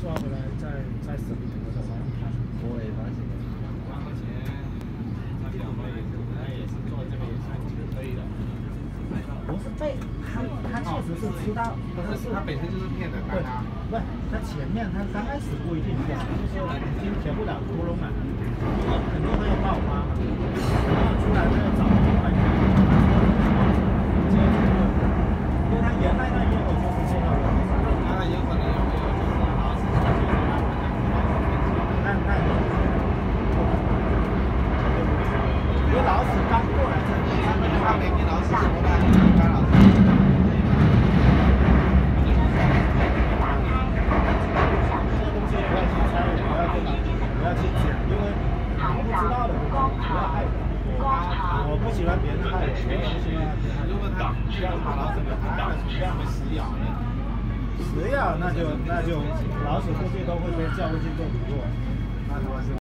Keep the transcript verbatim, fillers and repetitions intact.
抓回来再再审理的话， 我也发现了。 而且他表妹他也是做这个也算是可以的。 不是被他他确实是知道，不是他本身就是骗人的。 对，不是他前面他刚开始不一定骗，就是说已经填不了窟窿了，很多都有爆发嘛，然后出来他又找另外一个，接着因为他原来那业务就是这个问题。 那有可能有没有就是老死那那有老死刚过来这里， 他没给老死怎么办？干老死。 不要去讲，因为我不知道的，不要害我。我不喜欢别人害我，我也不喜欢别人害我。 如果他这样把老鼠给害了，属于他们食咬呢？ 食咬那就那就老鼠估计都会被叫回去做笔录。